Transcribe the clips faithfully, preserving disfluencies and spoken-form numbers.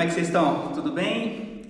que vocês estão? Tudo bem?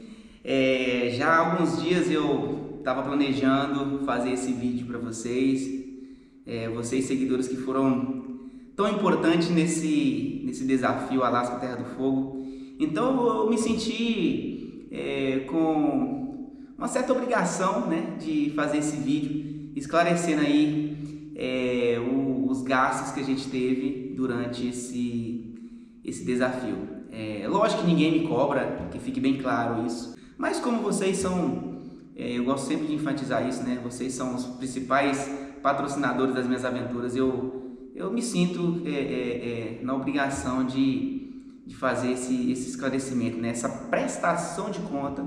É, já há alguns dias eu estava planejando fazer esse vídeo para vocês, é, vocês seguidores que foram tão importantes nesse, nesse desafio Alasca Terra do Fogo. Então eu me senti é, com uma certa obrigação, né, de fazer esse vídeo, esclarecendo aí é, o, os gastos que a gente teve durante esse, esse desafio. É, lógico que ninguém me cobra, que fique bem claro isso, mas como vocês são, é, eu gosto sempre de enfatizar isso, né? Vocês são os principais patrocinadores das minhas aventuras, eu, eu me sinto é, é, é, na obrigação de, de fazer esse, esse esclarecimento, né? Essa prestação de conta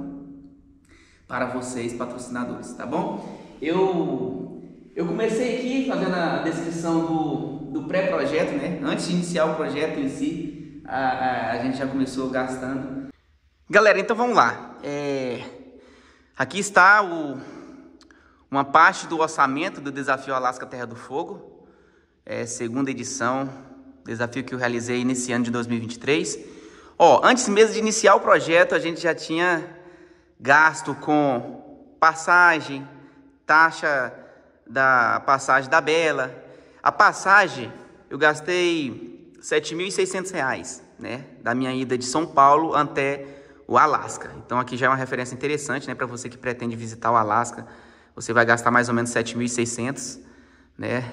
para vocês, patrocinadores, tá bom? Eu, eu comecei aqui fazendo a descrição do, do pré-projeto, né? Antes de iniciar o projeto em si, A, a, a gente já começou gastando. Galera, então vamos lá. É, aqui está o, uma parte do orçamento do Desafio Alasca Terra do Fogo, é, segunda edição, desafio que eu realizei nesse ano de dois mil e vinte e três. Ó, antes mesmo de iniciar o projeto, a gente já tinha gasto com passagem, taxa da passagem da Bela. A passagem eu gastei sete mil e seiscentos reais, né, da minha ida de São Paulo até o Alasca. Então aqui já é uma referência interessante, né, para você que pretende visitar o Alasca. Você vai gastar mais ou menos sete mil e seiscentos, né,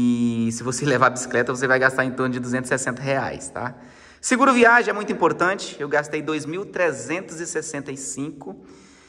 e se você levar a bicicleta você vai gastar em torno de duzentos e sessenta reais, tá? Seguro viagem é muito importante, eu gastei dois mil trezentos e sessenta e cinco.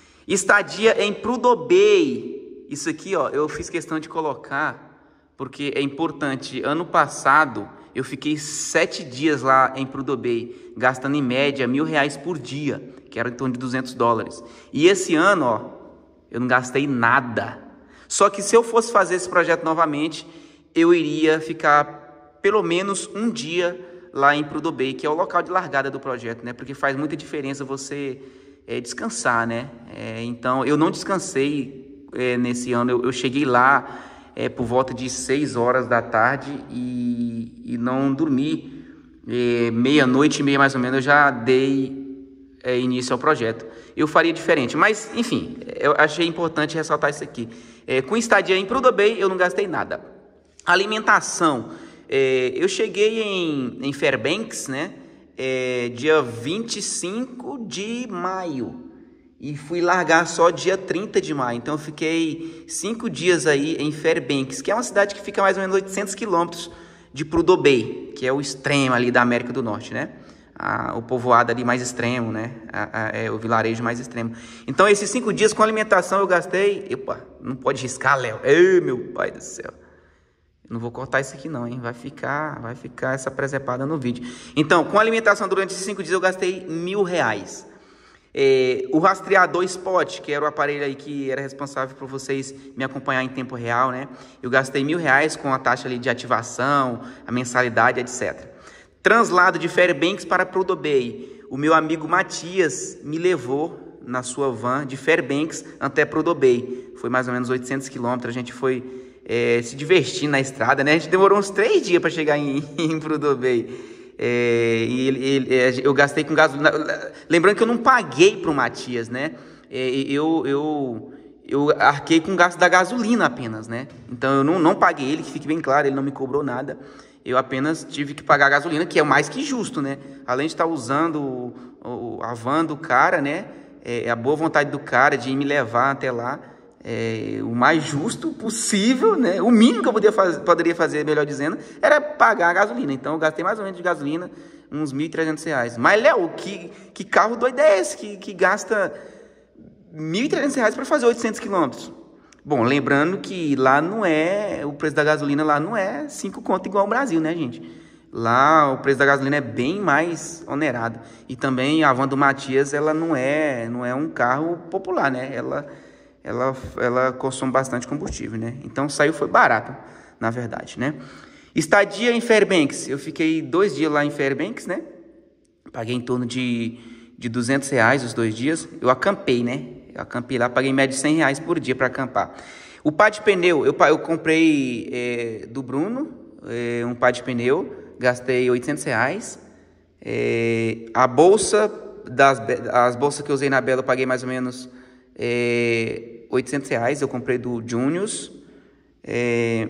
Estadia em Prudhoe Bay, isso aqui, ó, eu fiz questão de colocar porque é importante. Ano passado eu fiquei sete dias lá em Prudhoe Bay, gastando em média mil reais por dia, que era em torno de duzentos dólares. E esse ano, ó, eu não gastei nada. Só que se eu fosse fazer esse projeto novamente, eu iria ficar pelo menos um dia lá em Prudhoe Bay, que é o local de largada do projeto, né? Porque faz muita diferença você é, descansar, né? É, então, eu não descansei é, nesse ano. Eu, eu cheguei lá É, por volta de seis horas da tarde e, e não dormi. É, meia-noite e meia mais ou menos eu já dei é, início ao projeto. Eu faria diferente, mas enfim, eu achei importante ressaltar isso aqui. É, com estadia em Prudhoe Bay eu não gastei nada. Alimentação, é, eu cheguei em, em Fairbanks, né, é, dia vinte e cinco de maio. E fui largar só dia trinta de maio. Então eu fiquei cinco dias aí em Fairbanks, que é uma cidade que fica mais ou menos oitocentos quilômetros de Prudhoe Bay, que é o extremo ali da América do Norte, né? Ah, o povoado ali mais extremo, né? Ah, ah, é o vilarejo mais extremo. Então esses cinco dias com alimentação eu gastei... Epa, não pode riscar, Léo. Ei, meu pai do céu. Eu não vou cortar isso aqui não, hein? Vai ficar, vai ficar essa presepada no vídeo. Então, com alimentação durante esses cinco dias eu gastei mil reais. É, o rastreador Spot, que era o aparelho aí que era responsável por vocês me acompanhar em tempo real, né? Eu gastei mil reais com a taxa ali de ativação, a mensalidade, etcétera. Translado de Fairbanks para Prudhoe Bay. O meu amigo Matias me levou na sua van de Fairbanks até Prudhoe Bay. Foi mais ou menos oitocentos quilômetros. A gente foi é, se divertindo na estrada, né? A gente demorou uns três dias para chegar em, em Prudhoe Bay. É, e ele, ele, eu gastei com gasolina. Lembrando que eu não paguei para o Matias, né? É, eu, eu, eu arquei com o gasto da gasolina apenas, né? Então eu não, não paguei ele, que fique bem claro, ele não me cobrou nada. Eu apenas tive que pagar a gasolina, que é o mais que justo, né? Além de estar usando o, o, a van do cara, né? É, a boa vontade do cara de me levar até lá. É, o mais justo possível, né? O mínimo que eu poderia fazer, poderia fazer, melhor dizendo, era pagar a gasolina. Então eu gastei mais ou menos de gasolina uns mil e trezentos reais. Mas, Léo, que, que carro doido é esse que, que gasta mil e trezentos reais para fazer oitocentos quilômetros? Bom, lembrando que lá não é, o preço da gasolina lá não é cinco conto igual ao Brasil, né, gente? Lá o preço da gasolina é bem mais onerado. E também a van do Matias, ela não é, não é um carro popular, né? Ela... Ela, ela consome bastante combustível, né? Então saiu, foi barato, na verdade, né? Estadia em Fairbanks, eu fiquei dois dias lá em Fairbanks, né? Paguei em torno de, de duzentos reais os dois dias. Eu acampei, né? Eu acampei lá, paguei em média de cem reais por dia para acampar. O par de pneu, eu, eu comprei é, do Bruno, é, um par de pneu, gastei oitocentos reais. É, a bolsa das as bolsas que eu usei na Bela eu paguei mais ou menos é, oitocentos reais. Eu comprei do Juniors. É,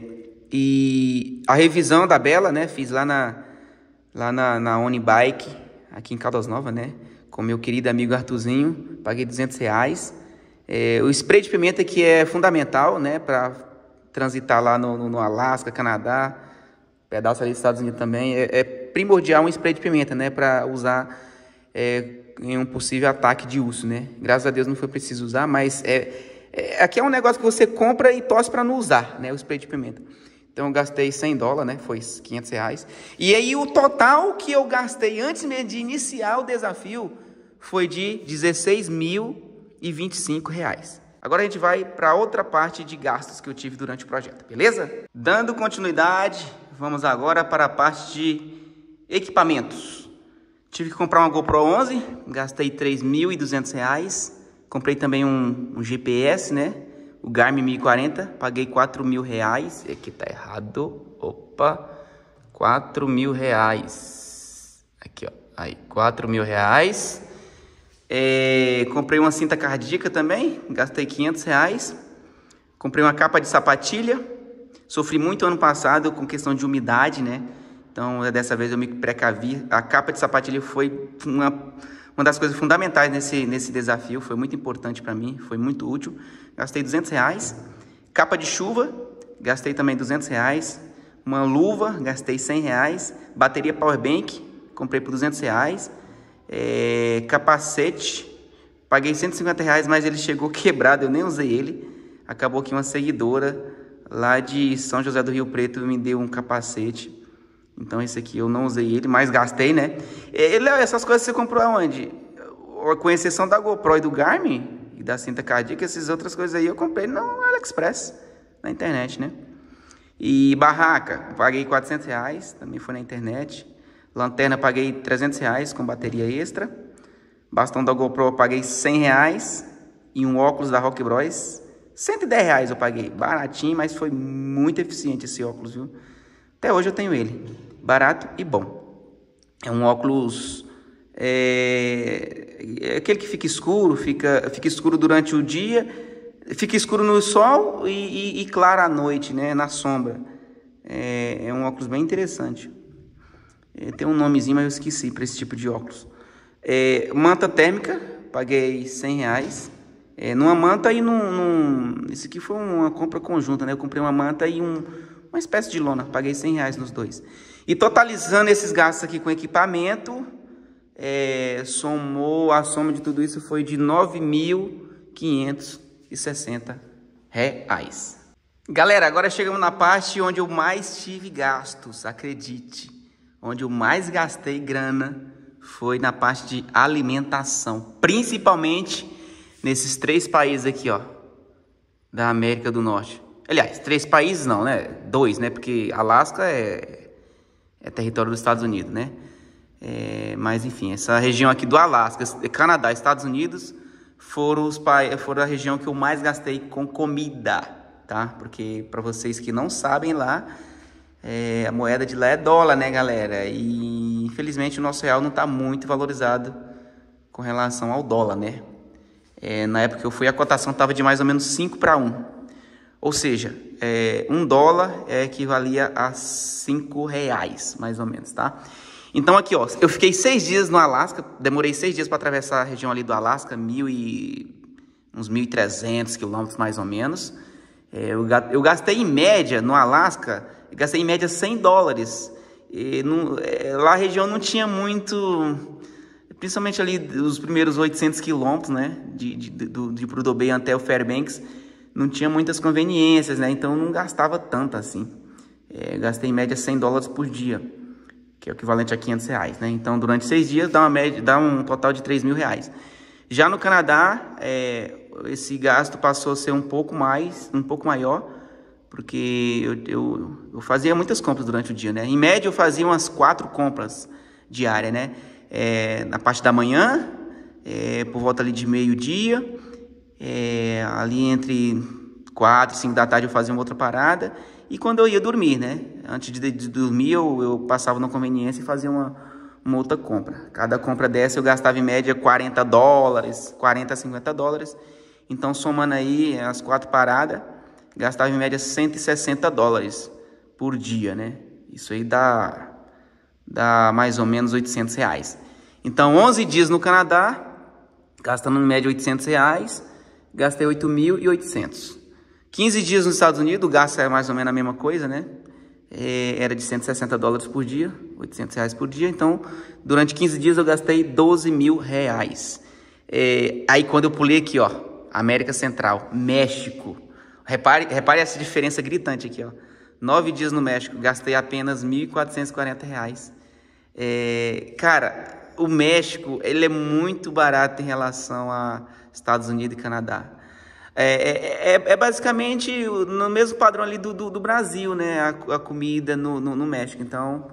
e a revisão da Bela, né? Fiz lá na, lá na, na Onibike, aqui em Caldas Novas, né? Com meu querido amigo Arthurzinho. Paguei duzentos reais. É, o spray de pimenta que é fundamental, né? Para transitar lá no, no, no Alasca, Canadá, pedaço ali dos Estados Unidos também. É, é primordial um spray de pimenta, né? Para usar é, em um possível ataque de urso, né? Graças a Deus não foi preciso usar, mas é, é, aqui é um negócio que você compra e torce para não usar, né? O spray de pimenta. Então eu gastei cem dólares, né? Foi quinhentos reais. E aí o total que eu gastei antes mesmo de iniciar o desafio foi de dezesseis mil e vinte e cinco reais. Agora a gente vai para outra parte de gastos que eu tive durante o projeto, beleza? Dando continuidade, vamos agora para a parte de equipamentos. Tive que comprar uma GoPro onze, gastei três mil e duzentos reais. Comprei também um, um G P S, né? O Garmin mil e quarenta, paguei quatro mil reais. Aqui tá errado. Opa, quatro mil reais. Aqui, ó. Aí, quatro mil reais. É, comprei uma cinta cardíaca também, gastei quinhentos reais. Comprei uma capa de sapatilha. Sofri muito ano passado com questão de umidade, né? Então, dessa vez eu me precavi. A capa de sapatilha foi uma, uma das coisas fundamentais nesse, nesse desafio. Foi muito importante para mim, foi muito útil. Gastei duzentos reais. Capa de chuva, gastei também duzentos reais. Uma luva, gastei cem reais. Bateria Powerbank, comprei por duzentos reais. É, capacete, paguei cento e cinquenta reais, mas ele chegou quebrado, eu nem usei ele. Acabou que uma seguidora lá de São José do Rio Preto me deu um capacete. Então esse aqui eu não usei ele, mas gastei, né? E, Léo, essas coisas você comprou aonde? Com exceção da GoPro e do Garmin e da cinta cardíaca, essas outras coisas aí eu comprei no AliExpress, na internet, né? E barraca, paguei quatrocentos reais, também foi na internet. Lanterna, paguei trezentos reais com bateria extra. Bastão da GoPro, paguei cem reais. E um óculos da Rock Bros, cento e dez reais eu paguei. Baratinho, mas foi muito eficiente esse óculos, viu? Até hoje eu tenho ele. Barato e bom. É um óculos... É, é aquele que fica escuro, fica, fica escuro durante o dia, fica escuro no sol e, e, e claro à noite, né? Na sombra. É, é um óculos bem interessante. É, tem um nomezinho, mas eu esqueci para esse tipo de óculos. É, manta térmica, paguei cem reais. É, numa manta e num, num... Isso aqui foi uma compra conjunta, né? Eu comprei uma manta e um, uma espécie de lona. Paguei cem reais nos dois. E totalizando esses gastos aqui com equipamento, é, somou, a soma de tudo isso foi de nove mil quinhentos e sessenta reais. Galera, agora chegamos na parte onde eu mais tive gastos, acredite. Onde eu mais gastei grana foi na parte de alimentação. Principalmente nesses três países aqui, ó, da América do Norte. Aliás, três países não, né? Dois, né? Porque Alasca é, é território dos Estados Unidos, né? É, mas, enfim, essa região aqui do Alasca, Canadá e Estados Unidos foram, os, foram a região que eu mais gastei com comida, tá? Porque, para vocês que não sabem lá... É, a moeda de lá é dólar, né, galera? E infelizmente o nosso real não está muito valorizado com relação ao dólar, né? É, na época que eu fui, a cotação estava de mais ou menos cinco para um. Ou seja, é, um dólar é, equivalia a cinco reais, mais ou menos, tá? Então aqui, ó, eu fiquei seis dias no Alasca, demorei seis dias para atravessar a região ali do Alasca, mil e, uns mil e trezentos quilômetros mais ou menos. É, eu, eu gastei em média no Alasca... Gastei em média cem dólares. E não, é, lá a região não tinha muito... Principalmente ali os primeiros oitocentos quilômetros, né? De, de, de, de Prudhoe Bay até o Fairbanks. Não tinha muitas conveniências, né? Então não gastava tanto assim. É, gastei em média cem dólares por dia. Que é o equivalente a quinhentos reais, né? Então durante seis dias dá, uma média, dá um total de três mil reais. Já no Canadá, é, esse gasto passou a ser um pouco mais, um pouco maior. Porque eu, eu, eu fazia muitas compras durante o dia, né? Em média, eu fazia umas quatro compras diárias, né? É, na parte da manhã, é, por volta ali de meio-dia. É, ali entre quatro e cinco da tarde eu fazia uma outra parada. E quando eu ia dormir, né? Antes de, de dormir, eu, eu passava na conveniência e fazia uma, uma outra compra. Cada compra dessa eu gastava em média quarenta dólares, quarenta a cinquenta dólares. Então, somando aí as quatro paradas, gastava em média cento e sessenta dólares por dia, né? Isso aí dá, dá mais ou menos oitocentos reais. Então, onze dias no Canadá, gastando em média oitocentos reais, gastei oito mil e oitocentos. quinze dias nos Estados Unidos, o gasto é mais ou menos a mesma coisa, né? É, era de cento e sessenta dólares por dia, oitocentos reais por dia. Então, durante quinze dias eu gastei doze mil reais. É, aí, quando eu pulei aqui, ó, América Central, México. Repare, repare essa diferença gritante aqui, ó. Nove dias no México, gastei apenas mil quatrocentos e quarenta reais. É, cara, o México, ele é muito barato em relação a Estados Unidos e Canadá. É, é, é basicamente no mesmo padrão ali do, do, do Brasil, né? A, a comida no, no, no México. Então,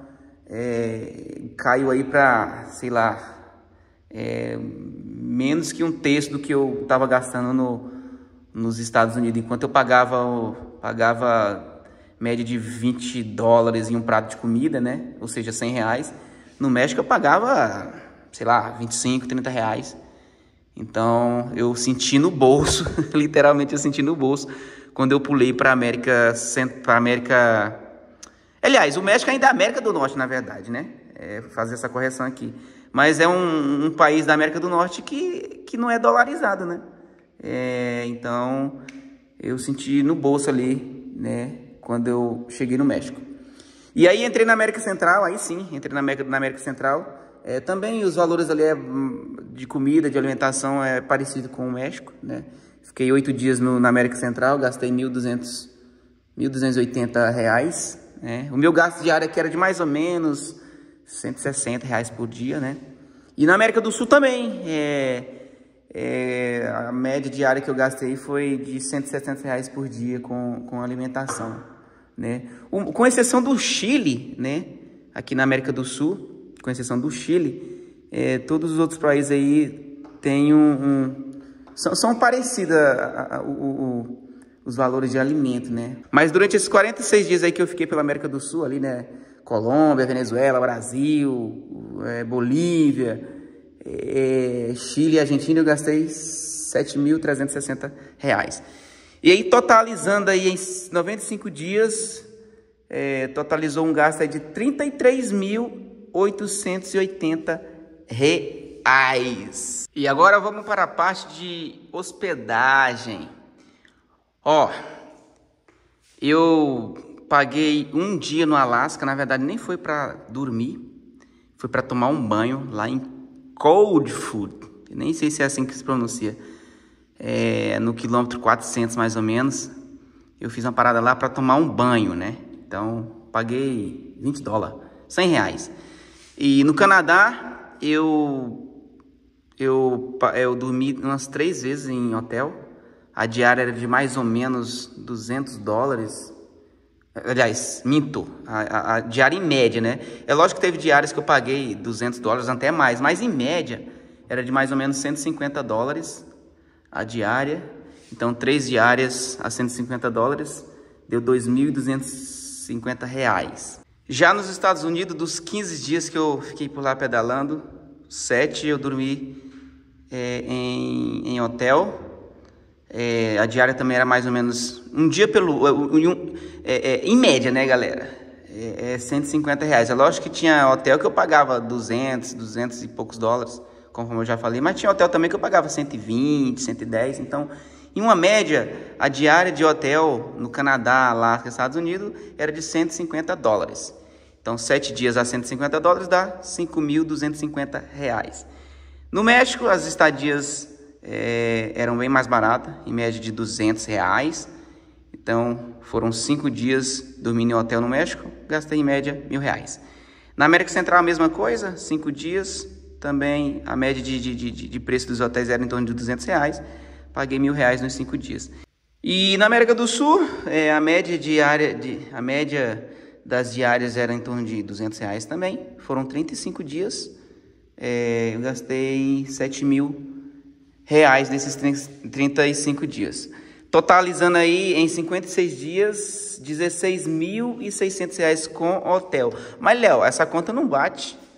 é, caiu aí para, sei lá, é, menos que um terço do que eu estava gastando no, nos Estados Unidos. Enquanto eu pagava, pagava média de vinte dólares em um prato de comida, né? Ou seja, cem reais. No México eu pagava, sei lá, vinte e cinco, trinta reais. Então, eu senti no bolso, literalmente eu senti no bolso, quando eu pulei para a América, para América... Aliás, o México ainda é América do Norte, na verdade, né? É, fazer essa correção aqui. Mas é um, um país da América do Norte que, que não é dolarizado, né? É, então, eu senti no bolso ali, né? Quando eu cheguei no México. E aí, entrei na América Central, aí sim, entrei na América, na América Central. É, também os valores ali é, de comida, de alimentação é parecido com o México, né? Fiquei oito dias no, na América Central, gastei mil duzentos, mil duzentos e oitenta reais, né? O meu gasto diário aqui era de mais ou menos cento e sessenta reais por dia, né? E na América do Sul também, é, é, a média diária que eu gastei foi de cento e sessenta reais por dia com, com alimentação, né? O, com exceção do Chile, né? Aqui na América do Sul, com exceção do Chile, é, todos os outros países aí têm um, um são, são parecidos a, a, a, o, o, os valores de alimento, né? Mas durante esses quarenta e seis dias aí que eu fiquei pela América do Sul, ali, né? Colômbia, Venezuela, Brasil, é, Bolívia, é, Chile e Argentina, eu gastei sete mil trezentos e sessenta reais. E aí, totalizando aí em noventa e cinco dias, é, totalizou um gasto aí de trinta e três mil oitocentos e oitenta reais. E agora vamos para a parte de hospedagem. Ó, eu paguei um dia no Alasca, na verdade nem foi para dormir, foi para tomar um banho lá em Cold Foot. Nem sei se é assim que se pronuncia. É, no quilômetro quatrocentos mais ou menos. Eu fiz uma parada lá para tomar um banho, né? Então paguei vinte dólares, cem reais. E no Canadá, eu, eu, eu dormi umas três vezes em hotel. A diária era de mais ou menos duzentos dólares. Aliás, minto, a, a, a diária em média, né? É lógico que teve diárias que eu paguei duzentos dólares, até mais. Mas em média, era de mais ou menos cento e cinquenta dólares a diária. Então, três diárias a cento e cinquenta dólares, deu dois mil e duzentos e cinquenta reais. Já nos Estados Unidos, dos quinze dias que eu fiquei por lá pedalando, sete eu dormi é, em, em hotel. É, a diária também era mais ou menos um dia pelo... Um, é, é, em média, né, galera? É, é cento e cinquenta reais. É lógico que tinha hotel que eu pagava duzentos, duzentos e poucos dólares, conforme eu já falei. Mas tinha hotel também que eu pagava cento e vinte, cento e dez. Então, em uma média, a diária de hotel no Canadá, Alasca, Estados Unidos, era de cento e cinquenta dólares. Então, sete dias a cento e cinquenta dólares dá cinco mil duzentos e cinquenta reais. No México, as estadias é, eram bem mais baratas, em média de duzentos reais. Então, foram cinco dias dormindo em hotel no México, gastei em média mil reais. Na América Central, a mesma coisa, cinco dias, também a média de, de, de, de preço dos hotéis era em torno de duzentos reais. Paguei mil reais nos cinco dias. E na América do Sul, é, a média diária, de, a média das diárias era em torno de duzentos reais também. Foram trinta e cinco dias. É, eu gastei sete mil reais nesses trinta e cinco dias. Totalizando aí em cinquenta e seis dias, dezesseis mil e seiscentos reais com hotel. Mas, Léo, essa conta não bate.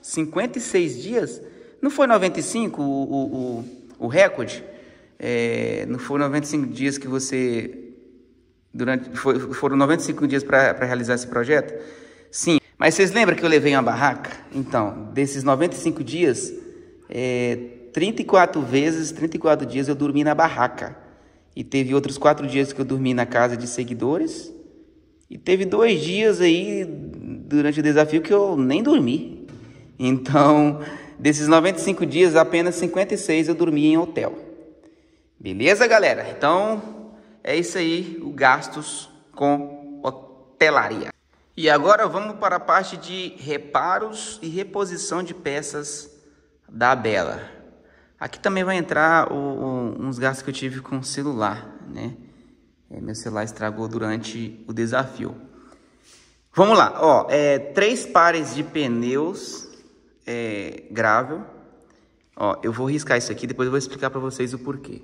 cinquenta e seis dias? Não foi noventa e cinco o, o, o, o recorde? É, não foi noventa e cinco dias que você... Durante, foi, foram noventa e cinco dias para realizar esse projeto? Sim. Mas vocês lembram que eu levei uma barraca? Então, desses noventa e cinco dias, é, trinta e quatro vezes, trinta e quatro dias eu dormi na barraca. E teve outros quatro dias que eu dormi na casa de seguidores. E teve dois dias aí, durante o desafio, que eu nem dormi. Então, desses noventa e cinco dias, apenas cinquenta e seis eu dormi em hotel. Beleza, galera? Então, é isso aí, o gastos com hotelaria. E agora vamos para a parte de reparos e reposição de peças da Bela. Aqui também vai entrar o, o, uns gastos que eu tive com o celular, né? É, meu celular estragou durante o desafio. Vamos lá, ó, é, três pares de pneus é, gravel. Ó, eu vou riscar isso aqui, depois eu vou explicar para vocês o porquê.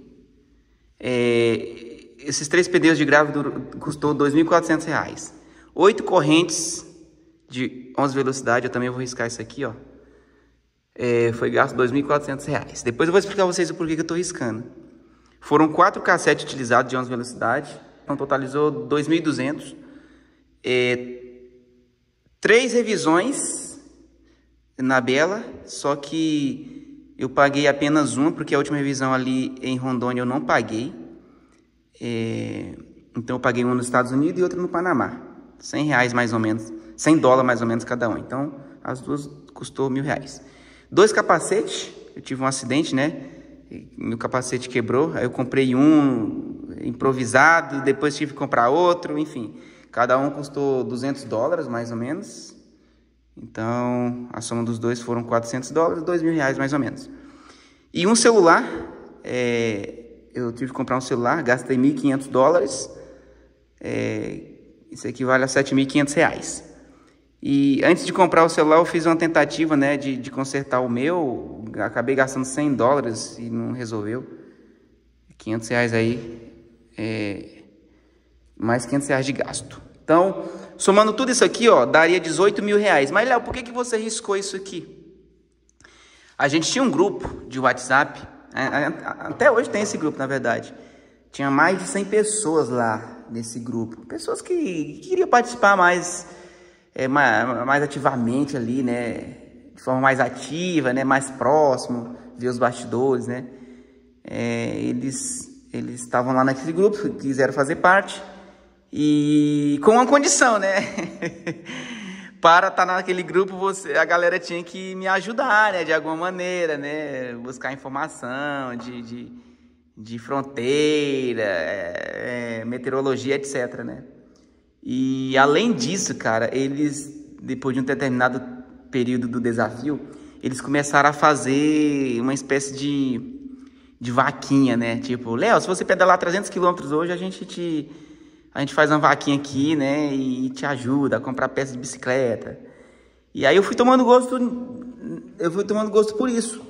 É, esses três pneus de gravel custou dois mil e quatrocentos reais. Oito correntes de onze velocidade, eu também vou riscar isso aqui, ó. É, foi gasto dois mil e quatrocentos reais. Depois eu vou explicar pra vocês o porquê que eu tô riscando. Foram quatro cassetes utilizados de onze velocidade, então totalizou dois mil e duzentos. É, três revisões na Bela, só que eu paguei apenas uma, porque a última revisão ali em Rondônia eu não paguei. É, então eu paguei uma nos Estados Unidos e outra no Panamá. cem reais mais ou menos, cem dólares mais ou menos cada um. Então as duas custou mil reais. Dois capacetes, eu tive um acidente, né? Meu capacete quebrou, aí eu comprei um improvisado, depois tive que comprar outro, enfim. Cada um custou duzentos dólares, mais ou menos. Então, a soma dos dois foram quatrocentos dólares, dois mil reais, mais ou menos. E um celular, é, eu tive que comprar um celular, gastei mil e quinhentos dólares. É, isso equivale a sete mil e quinhentos reais. E antes de comprar o celular, eu fiz uma tentativa, né, de, de consertar o meu. Acabei gastando cem dólares e não resolveu. quinhentos reais aí, é, mais quinhentos reais de gasto. Então, somando tudo isso aqui, ó, daria dezoito mil reais. Mas, Léo, por que que você riscou isso aqui? A gente tinha um grupo de WhatsApp, até hoje tem esse grupo, na verdade. Tinha mais de cem pessoas lá nesse grupo. Pessoas que, que queriam participar mais... É, mais, mais ativamente ali, né, de forma mais ativa, né, mais próximo, ver os bastidores, né, é, eles eles estavam lá naquele grupo, quiseram fazer parte, e com uma condição, né, para estar naquele grupo, você, a galera tinha que me ajudar, né, de alguma maneira, né, buscar informação de, de, de fronteira, é, é, meteorologia, etc, né. E além disso, cara, eles, depois de um determinado período do desafio, eles começaram a fazer uma espécie de, de vaquinha, né? Tipo, Léo, se você pedalar trezentos quilômetros hoje, a gente te, a gente faz uma vaquinha aqui, né? E te ajuda a comprar peças de bicicleta. E aí eu fui tomando gosto, eu fui tomando gosto por isso.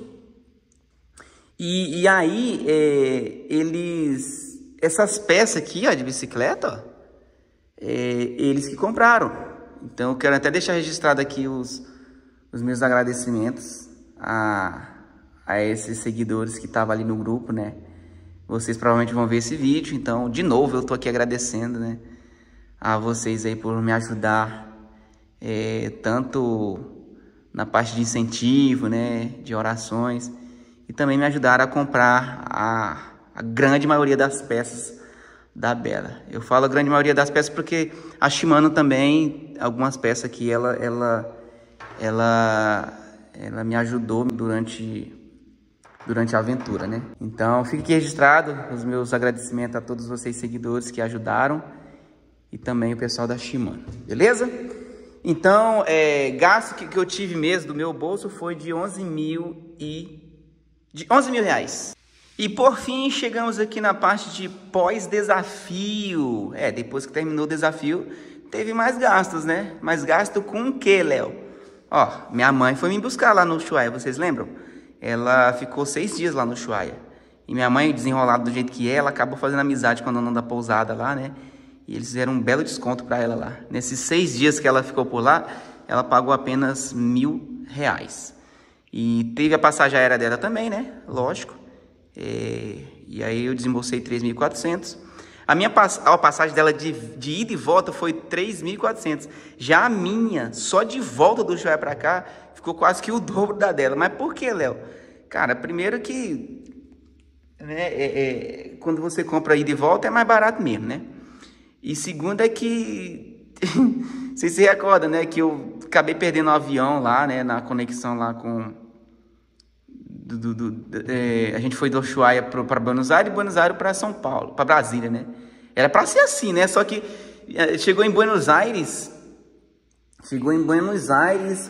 E, e aí, é, eles, essas peças aqui, ó, de bicicleta, ó, É, eles que compraram. Então eu quero até deixar registrado aqui os, os meus agradecimentos a, a esses seguidores que estavam ali no grupo, né? Vocês provavelmente vão ver esse vídeo, então de novo eu tô aqui agradecendo, né, a vocês aí por me ajudar, é, tanto na parte de incentivo, né, de orações, e também me ajudaram a comprar a, a grande maioria das peças da Bela. Eu falo a grande maioria das peças porque a Shimano também, algumas peças aqui, ela, ela, ela, ela me ajudou durante, durante a aventura, né? Então, fique aqui registrado os meus agradecimentos a todos vocês seguidores que ajudaram e também o pessoal da Shimano, beleza? Então, é, gasto que, que eu tive mesmo do meu bolso foi de onze mil e... de onze mil reais. E por fim, chegamos aqui na parte de pós-desafio. É, depois que terminou o desafio, teve mais gastos, né? Mais gasto com o quê, Léo? Ó, minha mãe foi me buscar lá no Ushuaia, vocês lembram? Ela ficou seis dias lá no Ushuaia. E minha mãe, desenrolada do jeito que é, ela acabou fazendo amizade com a dona da pousada lá, né? E eles fizeram um belo desconto pra ela lá. Nesses seis dias que ela ficou por lá, ela pagou apenas mil reais. E teve a passagem aérea dela também, né? Lógico. É, e aí eu desembolsei três mil e quatrocentos. A minha pass a passagem dela de, de ida e volta foi três mil e quatrocentos. Já a minha, só de volta do Ushuaia para cá, ficou quase que o dobro da dela. Mas por que, Léo? Cara, primeiro que né, é, é, quando você compra ida e volta é mais barato mesmo, né? E segundo é que vocês se recordam, né? Que eu acabei perdendo o avião lá, né? Na conexão lá com... Do, do, do, é, a gente foi do Ushuaia para Buenos Aires e Buenos Aires para São Paulo, para Brasília, né? Era para ser assim, né? Só que chegou em Buenos Aires, chegou em Buenos Aires,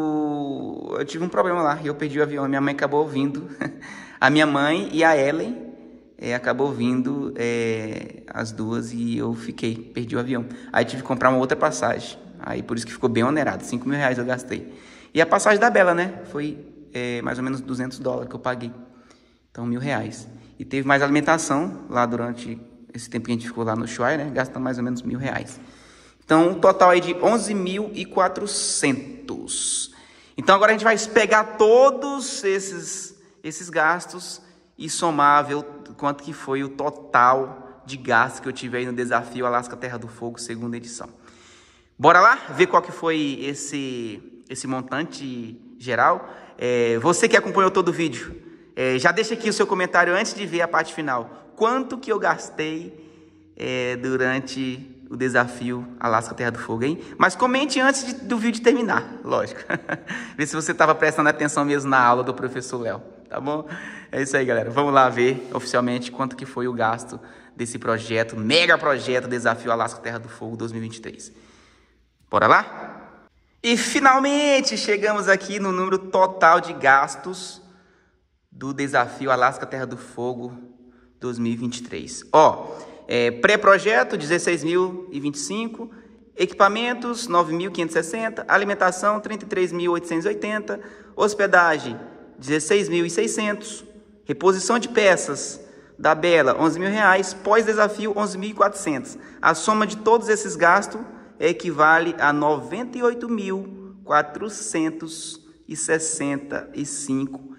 o... eu tive um problema lá e eu perdi o avião. Minha mãe acabou vindo, a minha mãe e a Ellen é, acabou vindo é, as duas e eu fiquei, perdi o avião. Aí tive que comprar uma outra passagem, aí por isso que ficou bem onerado, cinco mil reais eu gastei. E a passagem da Bela, né? Foi É, mais ou menos duzentos dólares que eu paguei. Então, mil reais. E teve mais alimentação lá durante esse tempo que a gente ficou lá no Ushuaia, né? Gastando mais ou menos mil reais. Então, um total aí de onze mil e quatrocentos. Então, agora a gente vai pegar todos esses, esses gastos e somar, ver o quanto que foi o total de gastos que eu tive aí no desafio Alasca Terra do Fogo, segunda edição. Bora lá ver qual que foi esse, esse montante geral. É, você que acompanhou todo o vídeo, é, já deixa aqui o seu comentário antes de ver a parte final. Quanto que eu gastei é, durante o desafio Alasca Terra do Fogo, hein? Mas comente antes de, do vídeo terminar, lógico. Vê se você estava prestando atenção mesmo na aula do professor Léo, tá bom? É isso aí, galera. Vamos lá ver oficialmente quanto que foi o gasto desse projeto, mega projeto Desafio Alasca Terra do Fogo dois mil e vinte e três. Bora lá? E finalmente chegamos aqui no número total de gastos do desafio Alasca Terra do Fogo dois mil e vinte e três. Ó, é, pré-projeto dezesseis mil e vinte e cinco, equipamentos nove mil quinhentos e sessenta, alimentação trinta e três mil oitocentos e oitenta, hospedagem dezesseis mil e seiscentos, reposição de peças da Bela onze mil reais, pós-desafio onze mil e quatrocentos. A soma de todos esses gastos equivale a noventa e oito mil quatrocentos e sessenta e cinco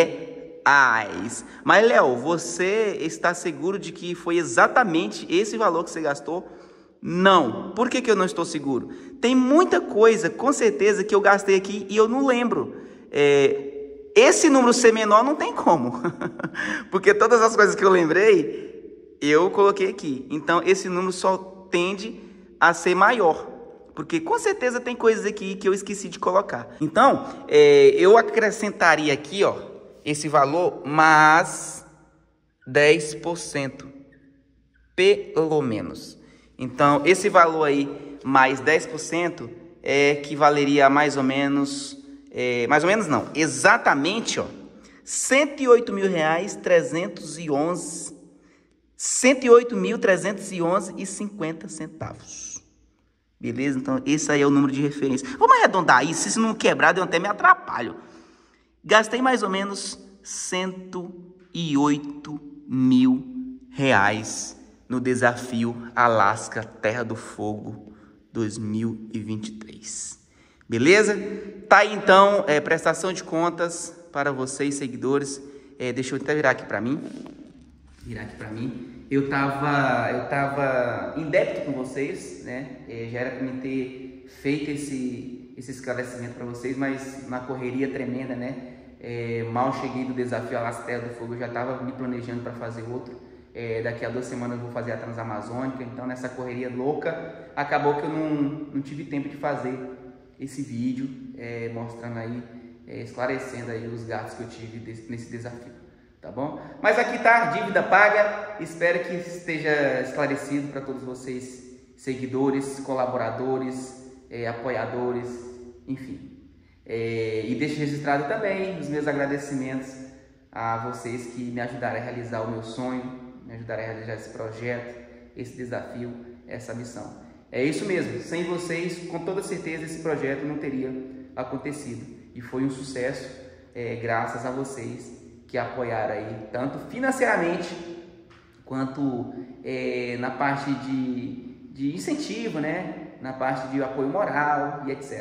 reais. Mas, Léo, você está seguro de que foi exatamente esse valor que você gastou? Não. Por que que eu não estou seguro? Tem muita coisa, com certeza, que eu gastei aqui e eu não lembro. É, esse número ser menor não tem como. Porque todas as coisas que eu lembrei, eu coloquei aqui. Então, esse número só tende a ser maior, porque com certeza tem coisas aqui que eu esqueci de colocar. Então, é, eu acrescentaria aqui, ó, esse valor, mas dez por cento, pelo menos. Então, esse valor aí, mais dez por cento, é, equivaleria a mais ou menos, é, mais ou menos não, exatamente, ó, cento e oito mil reais, trezentos e onze, cento e oito mil trezentos e onze e cinquenta centavos. Beleza? Então, esse aí é o número de referência. Vamos arredondar isso, se isso não quebrar, eu até me atrapalho. Gastei mais ou menos cento e oito mil reais no desafio Alasca Terra do Fogo dois mil e vinte e três. Beleza? Tá aí, então, é, prestação de contas para vocês, seguidores. É, deixa eu até virar aqui para mim. Virar aqui para mim. Eu tava, eu tava em débito com vocês, né? É, já era para mim ter feito esse, esse esclarecimento para vocês, mas na correria tremenda, né? É, mal cheguei do desafio Alasca Terra do Fogo, eu já estava me planejando para fazer outro. É, daqui a duas semanas eu vou fazer a Transamazônica, então nessa correria louca, acabou que eu não, não tive tempo de fazer esse vídeo, é, mostrando aí, é, esclarecendo aí os gastos que eu tive desse, nesse desafio. Tá bom? Mas aqui tá, dívida paga. Espero que esteja esclarecido para todos vocês, seguidores, colaboradores, é, apoiadores, enfim. É, e deixo registrado também os meus agradecimentos a vocês que me ajudaram a realizar o meu sonho, me ajudaram a realizar esse projeto, esse desafio, essa missão. É isso mesmo, sem vocês, com toda certeza, esse projeto não teria acontecido. E foi um sucesso, é, graças a vocês que apoiaram aí, tanto financeiramente, quanto é, na parte de, de incentivo, né? Na parte de apoio moral e etcétera.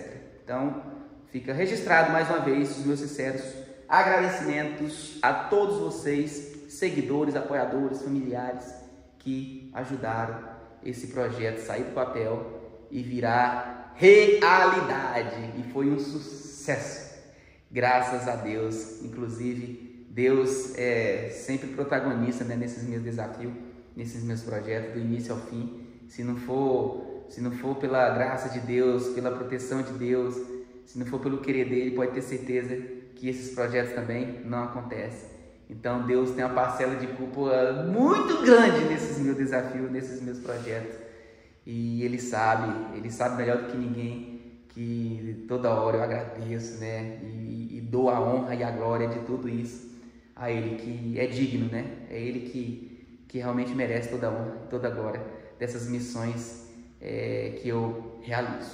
Então, fica registrado mais uma vez os meus sinceros agradecimentos a todos vocês, seguidores, apoiadores, familiares, que ajudaram esse projeto sair do papel e virar realidade. E foi um sucesso, graças a Deus. Inclusive, Deus é sempre protagonista, né, nesses meus desafios, nesses meus projetos, do início ao fim. Se não for, se não for pela graça de Deus, pela proteção de Deus, se não for pelo querer dele, pode ter certeza que esses projetos também não acontecem. Então Deus tem uma parcela de culpa muito grande nesses meus desafios, nesses meus projetos. E Ele sabe, Ele sabe melhor do que ninguém que toda hora eu agradeço, né? E, e dou a honra e a glória de tudo isso a Ele, que é digno, né? É Ele que, que realmente merece toda a honra e toda a glória dessas missões é, que eu realizo.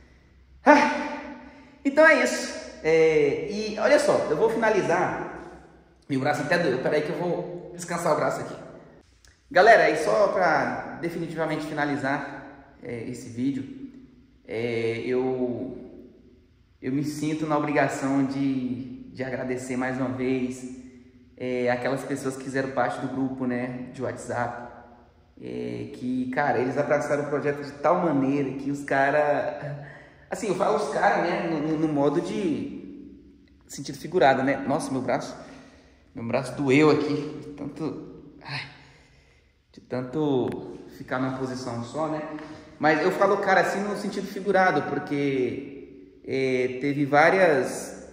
Ah, então é isso. É, e olha só, eu vou finalizar. Meu braço até doeu. Peraí que eu vou descansar o braço aqui. Galera, e só para definitivamente finalizar é, esse vídeo, é, eu, eu me sinto na obrigação de, de agradecer mais uma vez é, aquelas pessoas que fizeram parte do grupo, né, de WhatsApp. É, que, cara, eles abraçaram o projeto de tal maneira que os caras... Assim, eu falo os caras, né, no, no modo de sentido figurado, né? Nossa, meu braço... Meu braço doeu aqui, de tanto, ai, de tanto ficar numa posição só, né? Mas eu falo, cara, assim no sentido figurado, porque é, teve várias,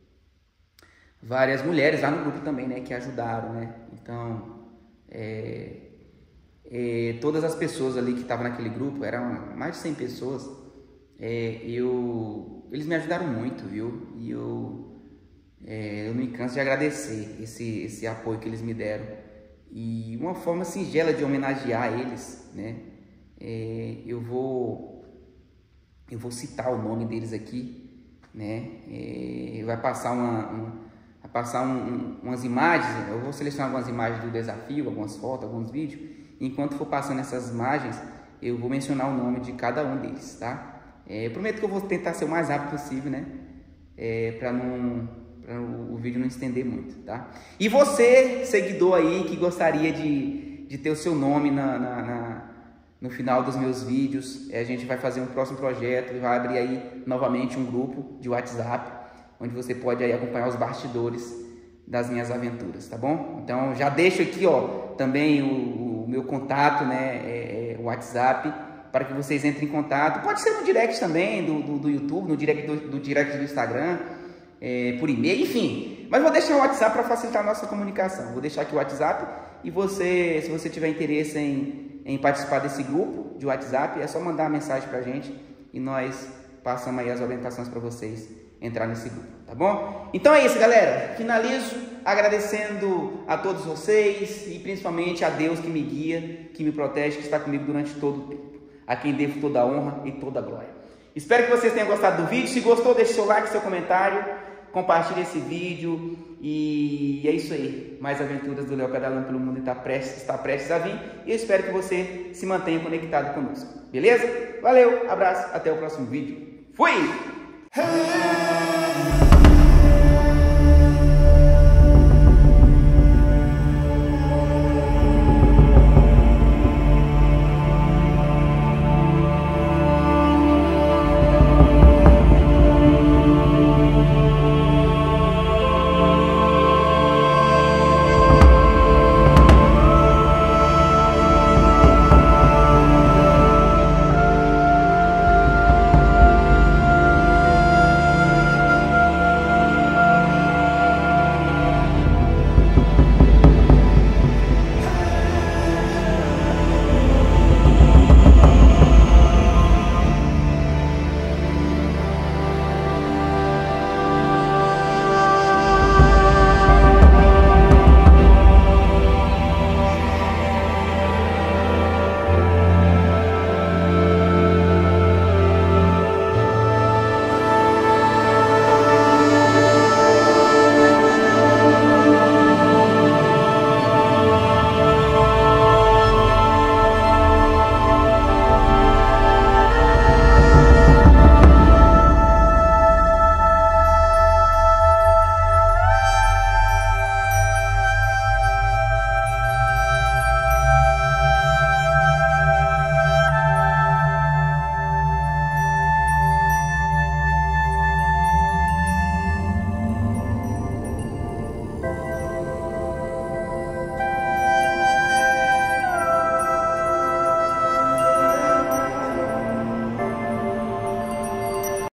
várias mulheres lá no grupo também, né? Que ajudaram, né? Então, é, é, todas as pessoas ali que estavam naquele grupo, eram mais de cem pessoas, é, eu, eles me ajudaram muito, viu? E eu... É, eu não me canso de agradecer esse, esse apoio que eles me deram. E uma forma singela de homenagear eles, né? É, eu vou eu vou citar o nome deles aqui, né? É, vai passar, uma, um, vai passar um, um, umas imagens. Eu vou selecionar algumas imagens do desafio, algumas fotos, alguns vídeos. Enquanto for passando essas imagens, eu vou mencionar o nome de cada um deles, tá? É, eu prometo que eu vou tentar ser o mais rápido possível, né? É, para não... para o vídeo não estender muito, tá? E você, seguidor aí, que gostaria de, de ter o seu nome na, na, na, no final dos meus vídeos, a gente vai fazer um próximo projeto e vai abrir aí novamente um grupo de WhatsApp, onde você pode aí acompanhar os bastidores das minhas aventuras, tá bom? Então já deixo aqui, ó, também o, o meu contato, né, é, é, o WhatsApp, para que vocês entrem em contato. Pode ser no direct também do, do, do YouTube, no direct do, do direct do Instagram, É, por e-mail, enfim. Mas vou deixar o WhatsApp para facilitar a nossa comunicação. Vou deixar aqui o WhatsApp e você, se você tiver interesse em, em participar desse grupo de WhatsApp, é só mandar uma mensagem para a gente e nós passamos aí as orientações para vocês entrar nesse grupo, tá bom? Então é isso, galera. Finalizo agradecendo a todos vocês e principalmente a Deus que me guia, que me protege, que está comigo durante todo o tempo. A quem devo toda a honra e toda a glória. Espero que vocês tenham gostado do vídeo. Se gostou, deixe seu like, seu comentário. Compartilhe esse vídeo e é isso aí. Mais aventuras do Léo pedalando pelo mundo está prestes, está prestes a vir. E eu espero que você se mantenha conectado conosco. Beleza? Valeu, abraço, até o próximo vídeo. Fui!